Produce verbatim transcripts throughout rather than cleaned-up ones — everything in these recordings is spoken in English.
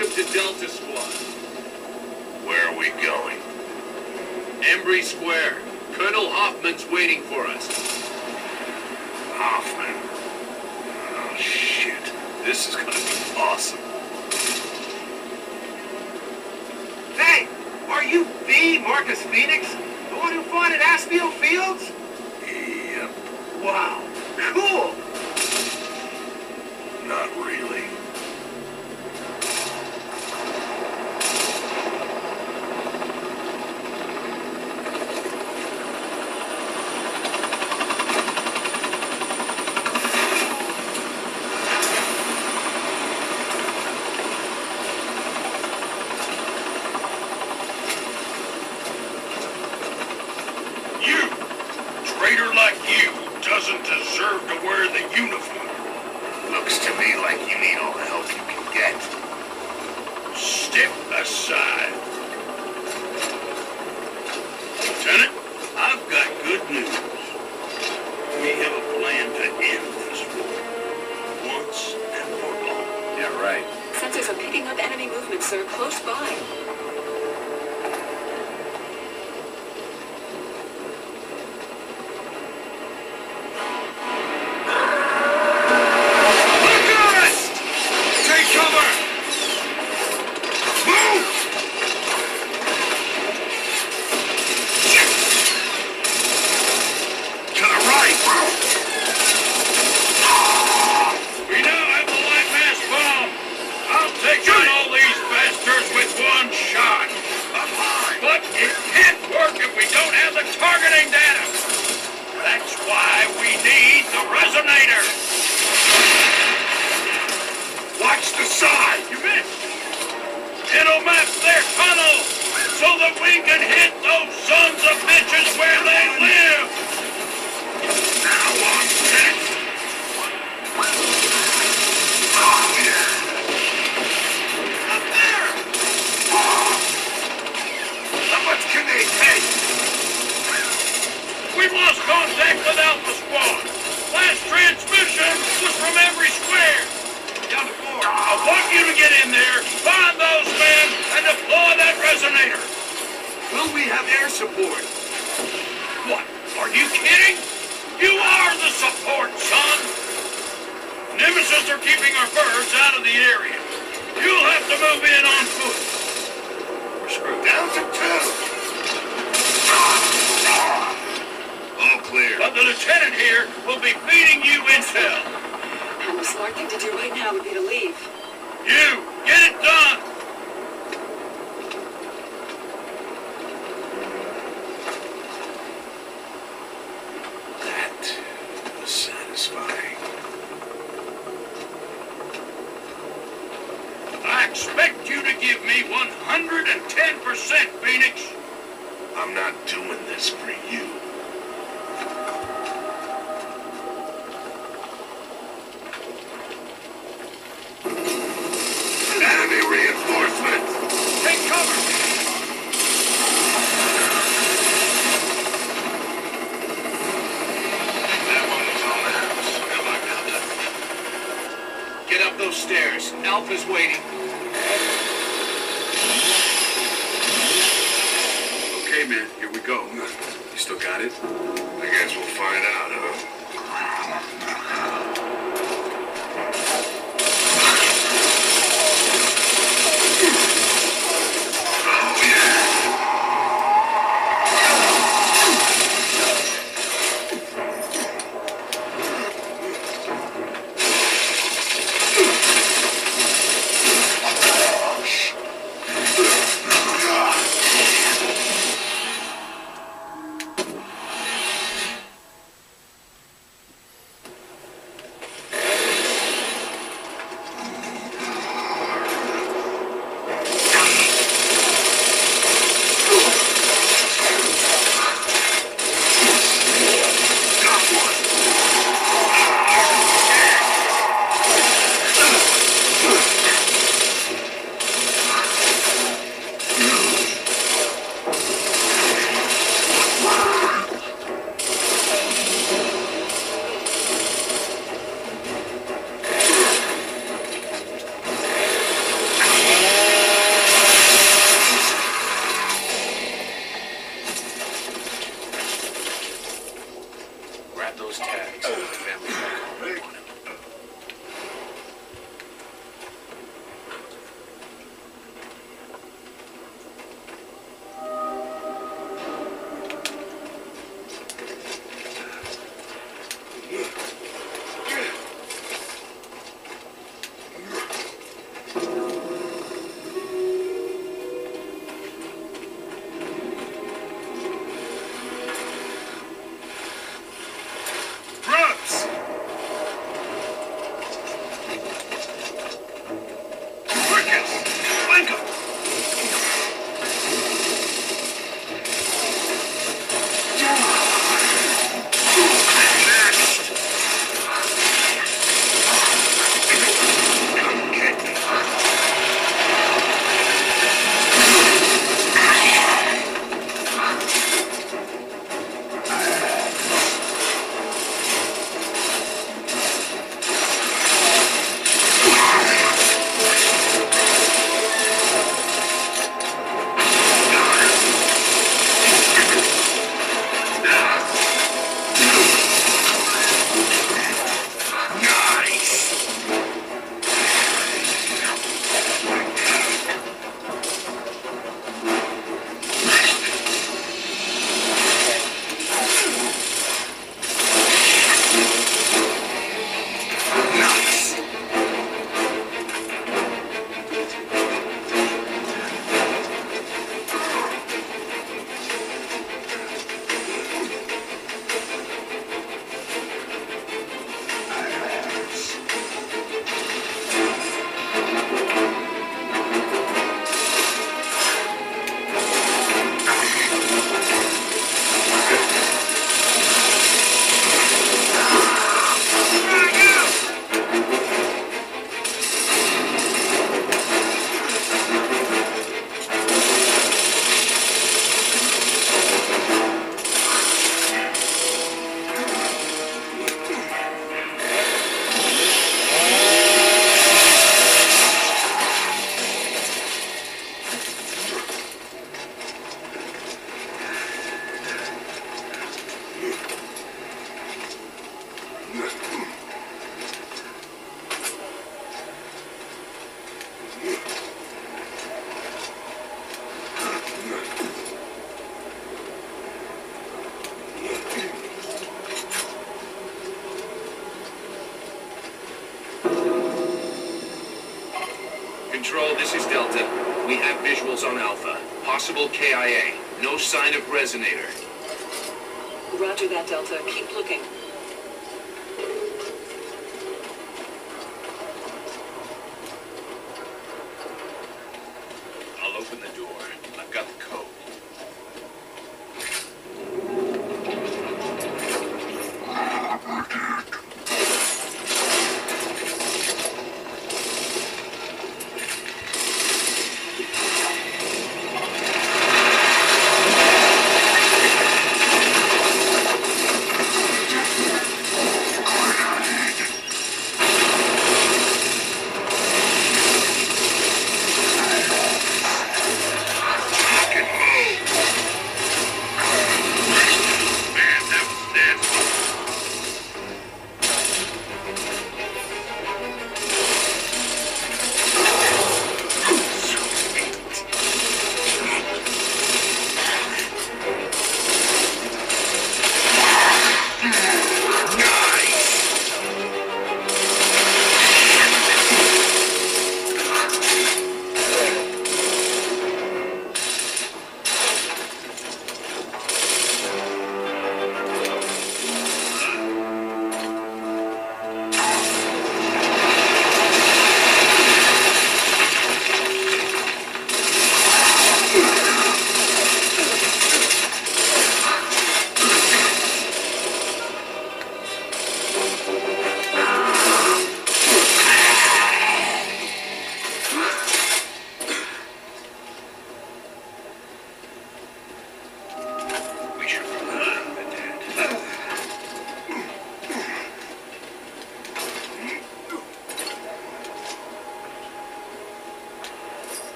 Welcome to Delta Squad. Where are we going? Embry Square. Colonel Hoffman's waiting for us. Hoffman? Oh, shit. This is gonna be awesome. Hey! Are you the Marcus Phoenix? The one who fought at Aspio Fields? Yep. Wow. Cool! Not really. Doesn't deserve to wear the uniform. Looks to me like you need all the help you can get. Step aside. Lieutenant, I've got good news. We have a plan to end this war. Once and for all. Yeah, right. Sensors are picking up enemy movement, sir, close by. It'll map their tunnel so that we can hit those sons of bitches where they live. Now on deck. Oh, yeah. Up there. How much can they take? We've lost contact with Alpha Squad. Last transmission was from Embry Square. Down to four. I want you to get in there, find those men, and deploy that resonator. Will we have air support? What? Are you kidding? You are the support, son. Nemesis are keeping our birds out of the area. You'll have to move in on foot. We're screwed. Down to two. All clear. But the lieutenant here will be feeding you intel. And the smart thing to do right now would be to leave. You! Get it done! That was satisfying. I expect you to give me one hundred ten percent, Phoenix. I'm not doing this for you. Enemy reinforcements! Take cover! That one was on the house. Come on, Delta. Get up those stairs. Alpha's waiting. Okay, man. Here we go. You still got it? I guess we'll find out, huh? bags. Family back home on him. Control, this is Delta. We have visuals on Alpha. Possible K I A. No sign of resonator. Roger that, Delta. Keep looking. I'll open the door. I've got the code.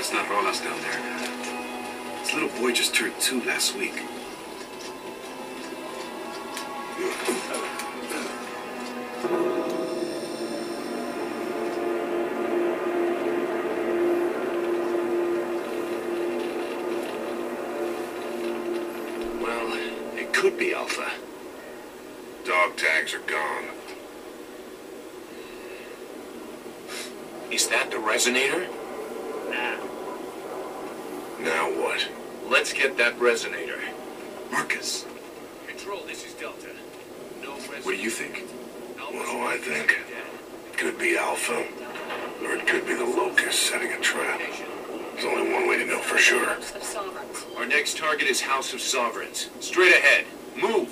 It's not Rolas down there. This little boy just turned two last week. Well, it could be Alpha. Dog tags are gone. Is that the resonator? Nah. Now what? Let's get that resonator. Marcus, Control, this is Delta. No resonator. what do you think? What do I think? It could be Alpha, or it could be the Locust setting a trap. There's only one way to know for sure. House of Sovereigns. Our next target is House of Sovereigns. Straight ahead. Move!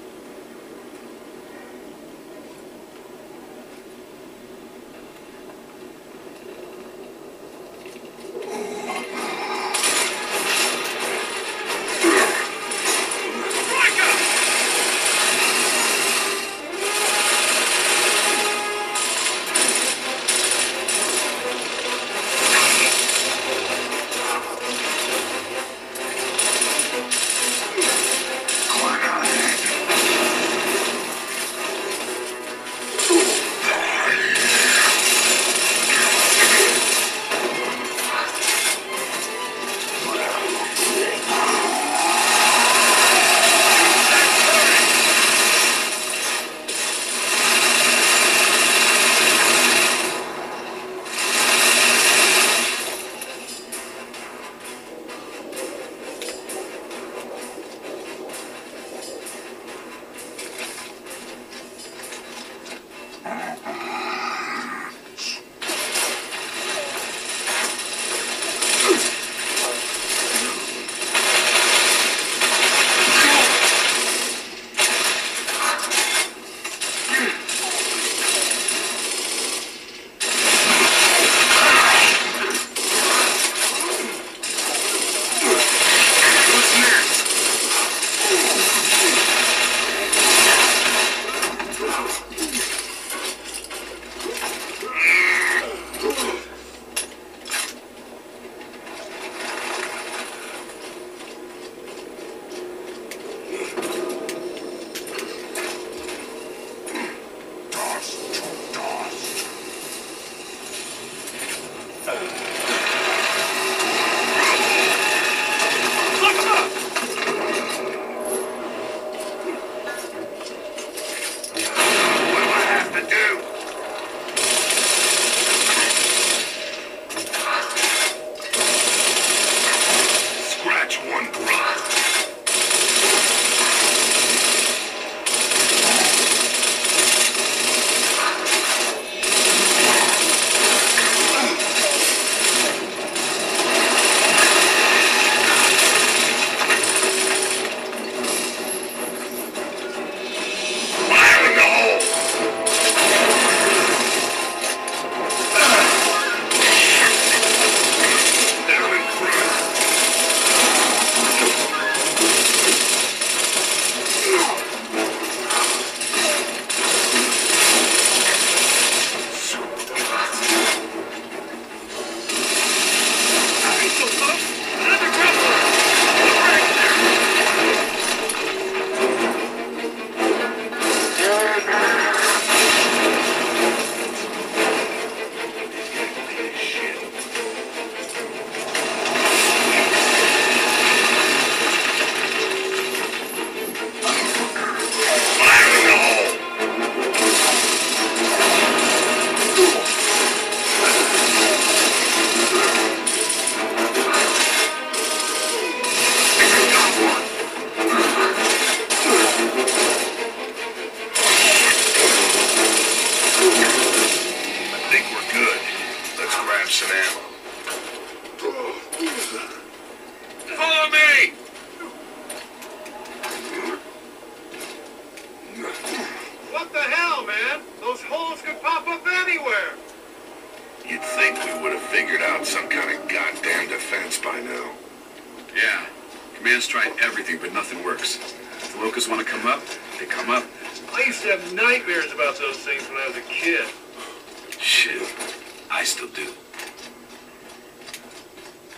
Command's tried everything, but nothing works. If the locusts want to come up, they come up. I used to have nightmares about those things when I was a kid. Shit, I still do.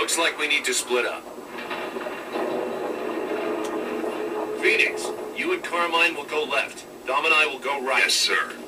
Looks like we need to split up. Phoenix, you and Carmine will go left. Dom and I will go right. Yes, sir.